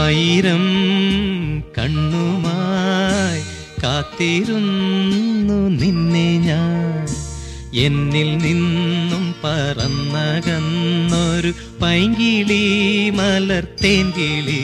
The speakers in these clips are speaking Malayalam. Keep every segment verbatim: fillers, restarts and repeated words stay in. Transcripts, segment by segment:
ആയിരം കണ്ണുമായി കാത്തിരുന്നു നിന്നെ ഞാൻ. എന്നിൽ നിന്നും പറന്നകന്നൊരു പൈങ്കിളി മലർത്തേൻ കിളി.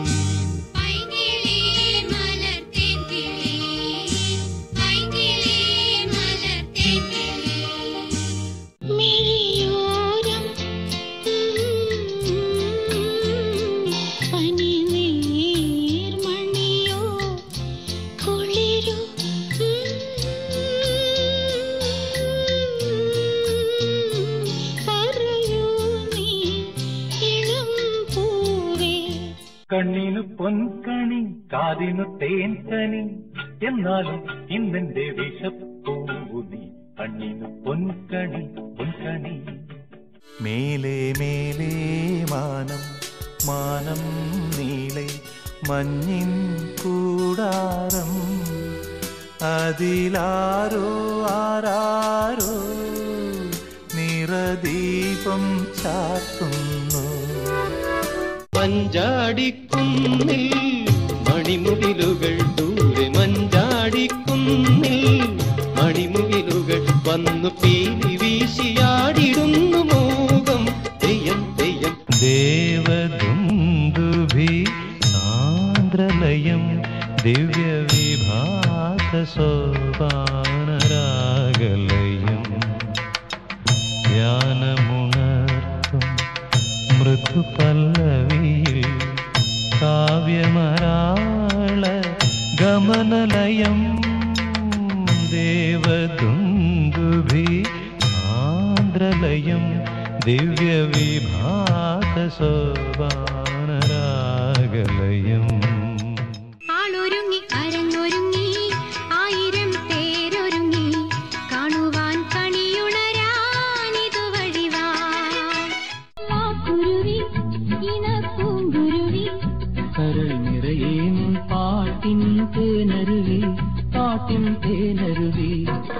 കണ്ണിനു പൊൻകണി കാതിനു തേൻ കനി എന്നാലും ഇന്നെന്റെ വിഷപ്പൂനി. കണ്ണിനു പൊൻകണി പൊൻകണി. മേലേ മേലേ മാനം മാനം നീളെ മഞ്ഞിൻ കൂടാരം. അതിലാരോ ആരാരോ നിറദീപം ചാർത്തുന്നു. മഞ്ചാടിക്കുന്നിൽ മണിമുകിലുകൾ ദൂരെ മഞ്ചാടിക്കുന്നിൽ മണിമുകിലുകൾ വന്നു പീലി വീശിയാടിടുന്നു മോകം തെയ്യം തെയ്യം. ദേവദുന്ദുഭി സാന്ദ്രലയം ദിവ്യവിഭാത സോപാനരാഗലയം. ധ്യാനമുണർത്തും മൃദുപല്ലവിയിൽ കാവ്യമരാള ഗമനലയം. ദേവദുന്ദുഭി ആന്ദ്രലയം ദിവ്യവിഭാത സോപാനരാഗലയം. ആളൊരുങ്ങി അരങ്ങൊരുങ്ങി ആയിരം പേരൊരുങ്ങി കാണുവാൻ കണിയുണരാനിതു വഴിവാ. കരൾ നിറയേൻ പാട്ടിൻ തേനരുവി പാട്ടിൻ തേനരുവി.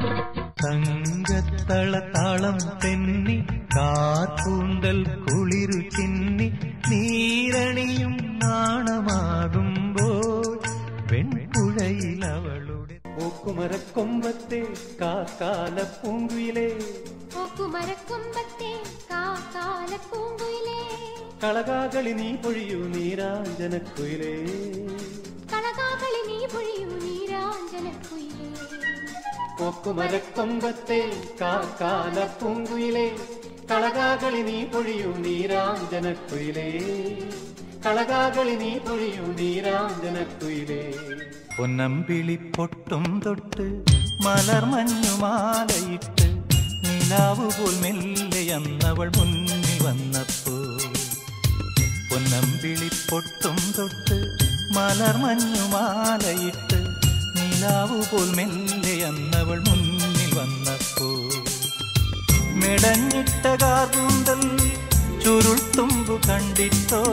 തങ്കത്തളതാളം തെന്നി കാർപ്പൂന്തൽ കുളിരു ചിന്നി നീരണിയും നാണമാകുമ്പോൾ പെൺപുഴയിൽ അവളുടെ പൂക്കുമരക്കൊമ്പത്തെ കാക്കാല പൂങ്കുയിലേ. പൂക്കുമരക്കൊമ്പത്തെ കാക്കാല പൂങ്കുയിലേ. കളകാകളി നീ പൊഴിയൂ നീരാഞ്ജനക്കുയിലേ. കളകാകളി നീ പൊഴിയൂ നീരാഞ്ജനക്കുയിലേ. പൂക്കുമരക്കൊമ്പത്തെ കാക്കാല പൂങ്കുയിലേ. കളകാകളി നീ പൊഴിയൂ നീരാഞ്ജനക്കുയിലേ. കളകാകളി നീ പൊഴിയൂ നീരാഞ്ജനക്കുയിലേ. പൊന്നമ്പിളി പൊട്ടും തൊട്ട് മലർമഞ്ഞുമാലയിട്ട് നിലാവുപോൽ മെല്ലെയന്നവൾ മുന്നിൽ വന്നപ്പോ. പൊന്നമ്പിളി പൊട്ടും തൊട്ട് മലർമഞ്ഞുമാലയിട്ട് നിലാവുപോൽ മെല്ലെയന്നവൾ മുന്നിൽ വന്നപ്പോ. മെടഞ്ഞിട്ട കാർകൂന്തൽ ചുരുൾത്തുമ്പു കണ്ടിട്ടോ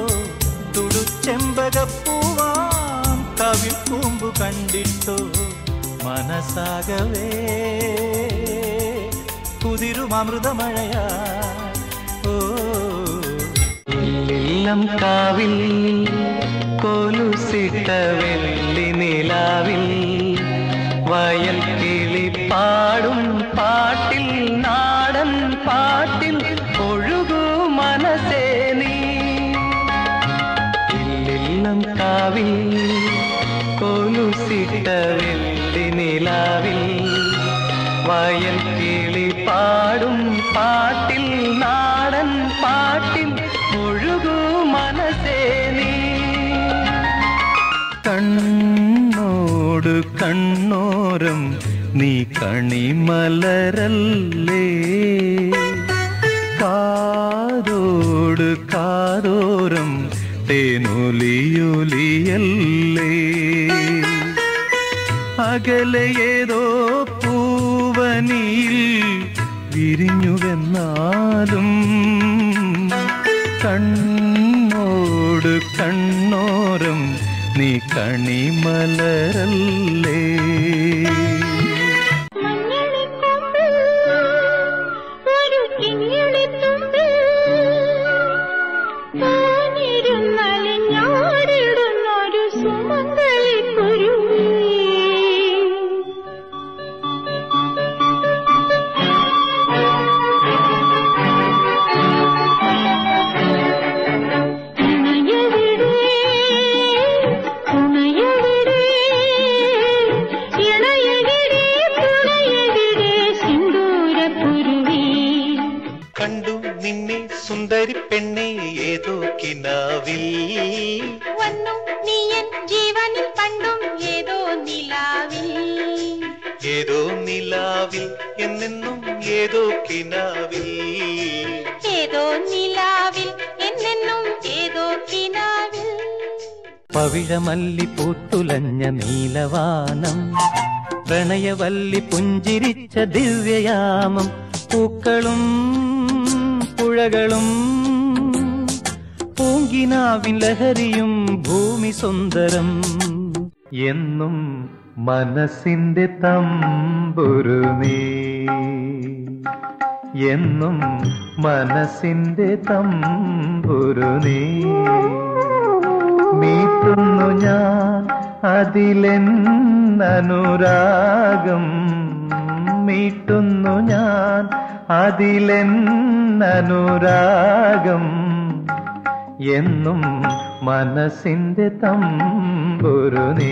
തുടുച്ചെമ്പകപ്പൂവാം കവിൾ കൂമ്പു കണ്ടിട്ടോ. മനസ്സാകവേ കുതിരുമൃതമഴയാ. ഓ ഇല്ലം കാവിൽ കൊലുസിട്ട വെള്ളി നിലാവിൽ വയൽ കിളി പാടും പാട്ടിൽ നാടൻ പാട്ടിൽ ഒഴുകൂ മനസ്സേ നീ. ഇല്ലം കാവിൽ കൊലുസിട്ട വെള്ളി നിലാവിൽ വയൽ കിളി പാടും പാട്ടിൽ നാടൻ പാട്ടിൽ ഒഴുകൂ മനസ്സേ നീ. കണ്ണോട് കണ്ണോരം നീ കണിമലരല്ലേ. കാതോട് കാതോരം തേനൊലിയൊലിയല്ലേ. അകലെ ഏതോ പൂവനിയിൽ വിരിഞ്ഞുവെന്നാലും കണ്ണോട് കണ്ണോരം നീ കണിമലരല്ലേ. ിരുന്നലിഞ്ഞാടിടുന്നു നിന്നെ സുന്ദരി പെണ്ണെ ഏതോ കിനാവിൽ വന്നു നീയൻ ജീവനിൽ പണ്ടും ഏതോ നിലാവിൽ ഏതോ നിലാവിൽ എന്നെന്നും ഏതോ കിനാവിൽ ഏതോ നിലാവിൽ എന്നെന്നും ഏതോ കിനാവിൽ പവിഴമല്ലി പൂത്തുലഞ്ഞ നീലവാനം പ്രണയവല്ലി പുഞ്ചിരിച്ച ദിവ്യയാമം പൂക്കളും പുഴകളും പൂങ്കിനാവിൻ ലഹരിയും ഭൂമി സുന്ദരം എന്നും മനസ്സിന്റെ തമ്പുരു നീ എന്നും മനസ്സിന്റെ തമ്പുരു നീ മീട്ടുന്നു ഞാൻ അതിലെന്നനുരാഗം മീട്ടുന്നു ഞാൻ അതിലെന്നനുരാഗം എന്നും മനസ്സിന്റെ തമ്പുരു നീ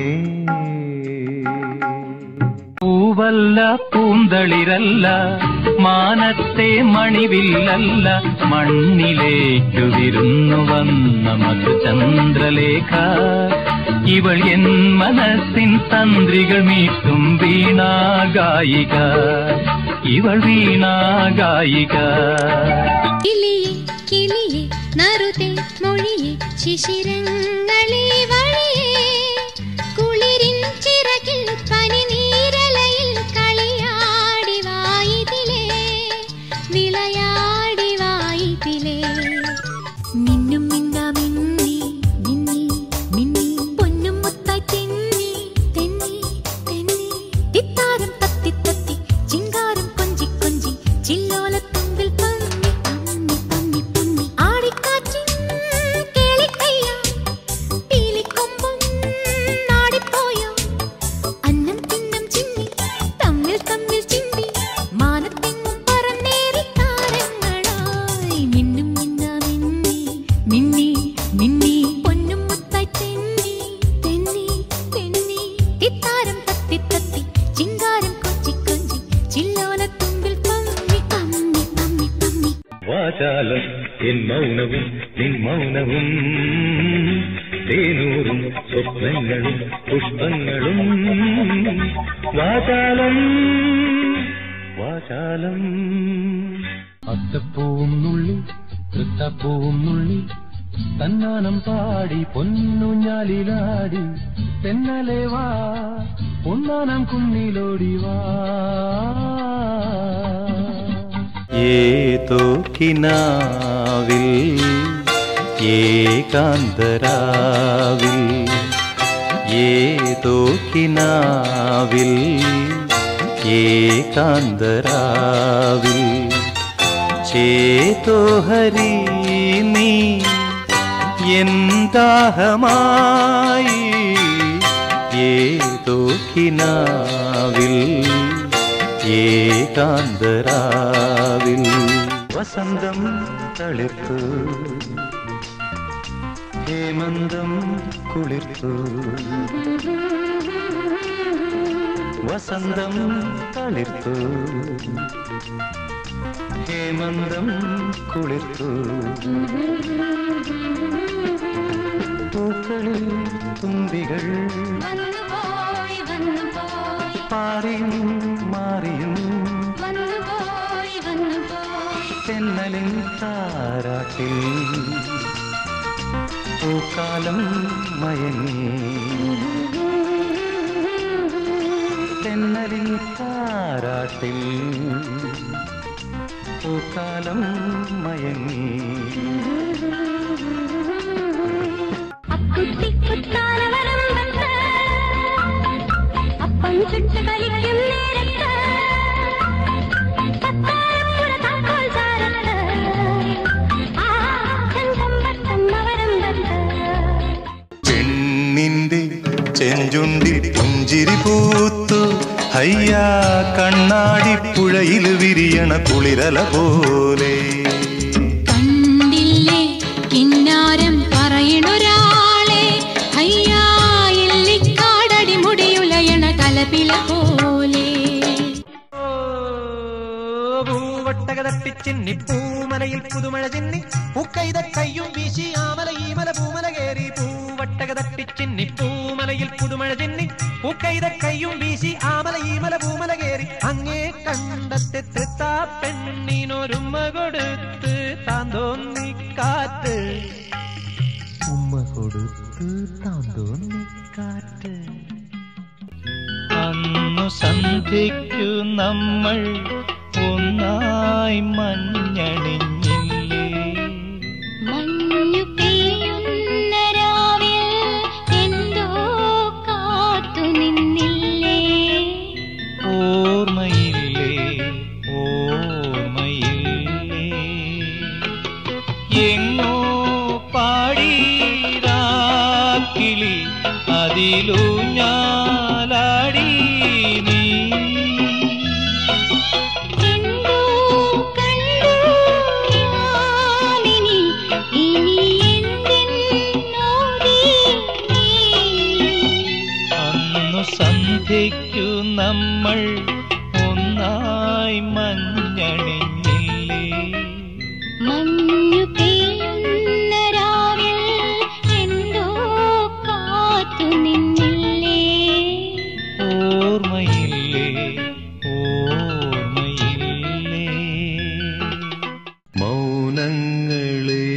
പൂവല്ല പൂന്തളിരല്ല മാനത്തെ മണിവില്ലല്ല മണ്ണിലേക്കു വിരുന്നു വന്ന മധുചന്ദ്രലേഖ ഇവൾ എൻ മനസ്സിൻ തന്ത്രികൾ മീട്ടും വീണാഗായിക ഇവൾ വീണാഗായിക കിളിയെ കിളിയെ നറുതെ മൊഴിയെ ശിശിരങ്ങളെ വഴിയെ കുളിരിൻ ചിറകിൽ പനിനീരലയിൽ കളിയാടി വായിതിലേ വിളയാടി വായിതിലേ മിന്നും മിന്നാ മിന്നി മിന്നി മിന്നി പൊന്നും മുത്തായി തെന്നി തെന്നി തെന്നി തിത്താരം തത്തി തത്തി ചിങ്കാരം കൊഞ്ചി കൊഞ്ചി ചില്ലോലത്തുമ്പിൽ പന്നി പന്നി പന്നി പന്നി ആടിക്കാറ്റിൻ കേളിക്കയ്യ പീലിക്കൊമ്പും നാടിപ്പോയോ അന്നം തിന്നം ചിന്നി തമ്മിൽ തമ്മിൽ ചിന്തി മാനത്തെങ്ങും പറന്നേറി താരങ്ങളായി മിന്നും മിന്നാ മിന്നി മിന്നി മിന്നി പൊന്നും മുത്തായി തെന്നി തെന്നി തെന്നി തിത്താരം തത്തി തത്തി ചിങ്കാരം കൊഞ്ചി കൊഞ്ചി ചില്ലോലത്തുമ്പിൽ പന്നി പന്നി പന്നി പന്നി വാചാലം എൻ മൗനവും നിൻ മൗനവും തേനൂറും സ്വപ്നങ്ങളും പുഷ്പങ്ങളും വാചാലം വാചാലം അത്തപ്പൂവും നുള്ളി തൃത്തപ്പൂവും നുള്ളി തന്നാനം പാടി പൊന്നുഞ്ഞാലിലാടി തെന്നലെ വാ പൊന്നാനം കുന്നിലോടി വാ ഏതോ കിനാവിൽ ഏകാന്തരാവിൽ ഏതോ കിനാവിൽ ഏകാന്തരാവിൽ ചേതോ ഹരി നീ എന്താഹമായി ഏതോ കിനാവിൽ ഏകാന്തരാവിൽ വസന്തം തളിർത്തു ഹേമന്തം കുളിർത്തു വസന്തം തളിർത്തു ഹേമന്തം കുളിർത്തു പൂക്കളിൽ തുമ്പികൾ വന്നുപോയി വന്നുപോയി പാറിയും മാറിയും വന്നുപോയി വന്നുപോയി തെന്നലിൻ താരാട്ടിൽ പൂക്കാലം മയങ്ങി തെന്നലിൻ താരാട്ടിൽ പൂക്കാലം മയങ്ങി അക്കുട്ടി കുത്താനവരം വന്ന് അപ്പം ചുട്ട് കളിക്കും നേരത്ത് പത്താരപ്പുഴ താക്കോൽ ചാരത്ത് ആ ചന്തം വട്ടം അവരം വന്ന് പെണ്ണിന്റെ ചെഞ്ചുണ്ടിൽ പുഞ്ചിരി പൂത്തു ഹയ്യാ കണ്ണാടി പുഴയിൽ വിരിയണ കുളിരല പോലെ കണ്ടില്ലേ കിന്നാരം പറയണൊരാളെ അയ്യായില്ലിക്കാടടി മുടിയുലയണ കലപില പോലെ പൂവട്ടക തട്ടിച്ചിന്നി പൂമലയിൽ പുതുമഴ ചിന്നി പൂക്കൈത കയ്യും വീശി ആമല ഈമല പൂമല കേറി പൂവട്ടക തട്ടിച്ചിന്നി പൂമലയിൽ പുതുമഴ ചിന്നി പൂക്കൈത കയ്യും വീശി ആമല ഈമല പൂമല കേറി അങ്ങേ കണ്ടത്തെ തൃത്താ പെണ്ണിനൊരുമ്മ കൊടുത്ത് താന്തോന്നി കാറ്റ് ഉമ്മ കൊടുത്ത് താന്തോന്നി കാറ്റ്. അന്നു സന്ധ്യയ്ക്കു നമ്മൾ ഒന്നായി മഞ്ഞണിഞ്ഞില്ലേ, മഞ്ഞു പെയ്യുന്ന രാവിൽ എന്തോ കാത്തു നിന്നില്ലേ, ഓർമ്മയില്ലേ ഓർമ്മയില്ലേ, എങ്ങോ പാടീരാക്കിളി അതിലൂഞ്ഞാലാടി നീ, എന്തോ കണ്ടു ഞാനിനി ഇനി എന്തിനോടി നീ. അന്നു സന്ധ്യയ്ക്കു നമ്മൾ ഒന്നായി മഞ്ഞണിഞ്ഞില്ലേ, മഞ്ഞു പെയ്യുന്ന രാവിൽ എന്തോ കാത്തു നിന്നില്ലേ, ഓർമ്മയില്ലേ ഓർമ്മയില്ലേ. മൗനങ്ങളെ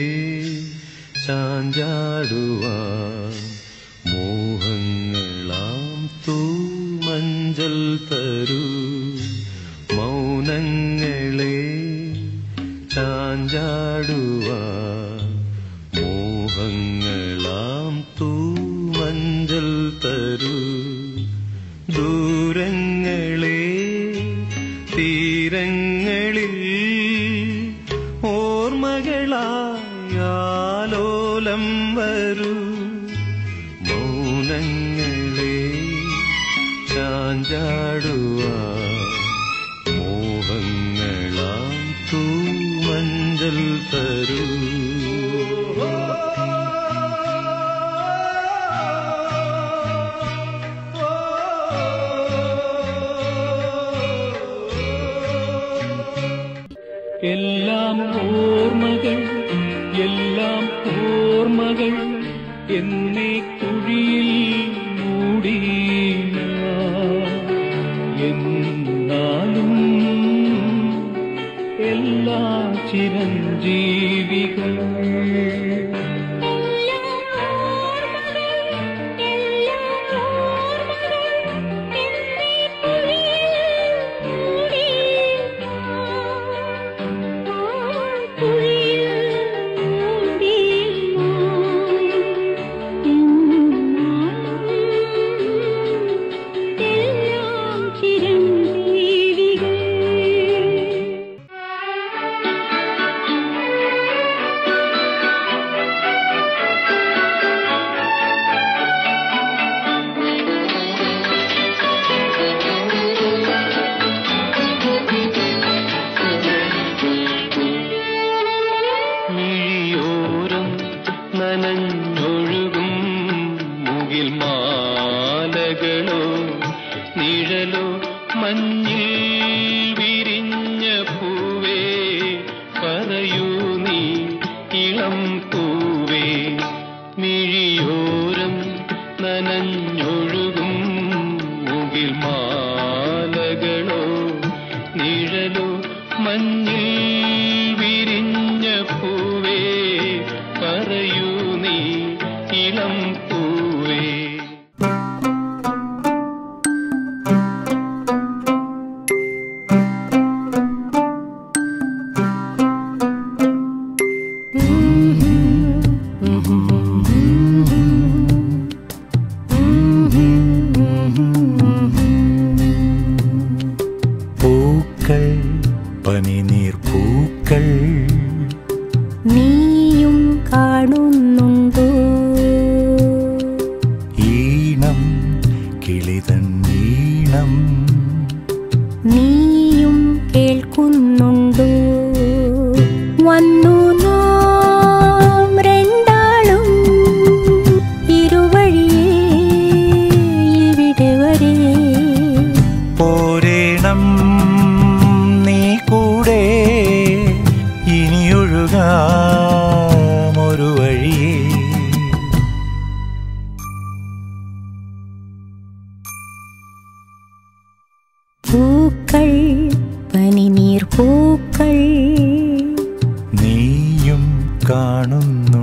ചാഞ്ചാടുവാൻ മോഹങ്ങളാം തൂമഞ്ചൽ തരൂ, മൗനങ്ങളെ ചാഞ്ചാടുവാൻ മോഹങ്ങളാം തൂമഞ്ചൽ തരൂ, ദൂരങ്ങളെ തീരങ്ങളിൽ ഓർമ്മകളായാലോലം വരൂ, മൗനങ്ങളെ ചാഞ്ചാടുവാൻ മോഹങ്ങളാം തൂമഞ്ചൽ തരൂ. എല്ലാം ഓർമ്മകൾ എല്ലാം ഓർമ്മകൾ എന്നീ കുഴിയിൽ മൂടി എന്നാലും എല്ലാ ചിരഞ്ജീവികൾ നനഞ്ഞൊഴുകും മുകിൽ മാലകളോ നിഴലോ മഞ്ഞിൽ വിരിഞ്ഞ പൂവേ പറയൂ നീ ഇളം പൂവേ, മിഴിയോരം നനഞ്ഞൊഴുകും മുകിൽ മാലകളോ നിഴലോ മഞ്ഞിൽ വിരിഞ്ഞ പൂവേ പറയൂ നീ ഇളം പൂവേ. പൂക്കൾ പനിനീർ പൂക്കൾ നീയും കാണുന്നുണ്ടോ, ഈണം കിളിതൻ ഈണം നീയും കേൾക്കുന്നുണ്ടോ, വന്നു നാം രണ്ടാളും ഇരുവഴിയേ ഇവിടെ വരെ, പോരേണം നീ കൂടെ ഇനിയൊഴുക കാണുന്നു